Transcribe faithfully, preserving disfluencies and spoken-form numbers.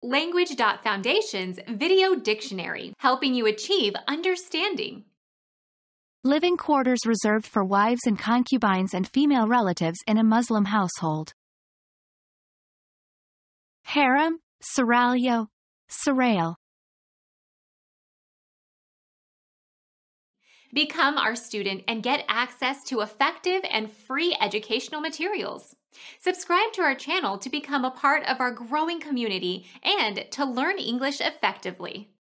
Language.Foundation's Video Dictionary, helping you achieve understanding. Living quarters reserved for wives and concubines and female relatives in a Muslim household. Harem, seraglio, serail. Become our student and get access to effective and free educational materials. Subscribe to our channel to become a part of our growing community and to learn English effectively.